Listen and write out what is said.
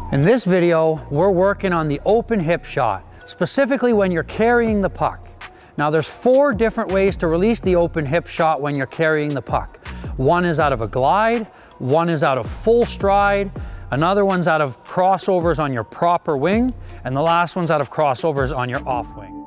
In this video, we're working on the open hip shot, specifically when you're carrying the puck. Now there's 4 different ways to release the open hip shot when you're carrying the puck. One is out of a glide, one is out of full stride, another one's out of crossovers on your proper wing, and the last one's out of crossovers on your off wing.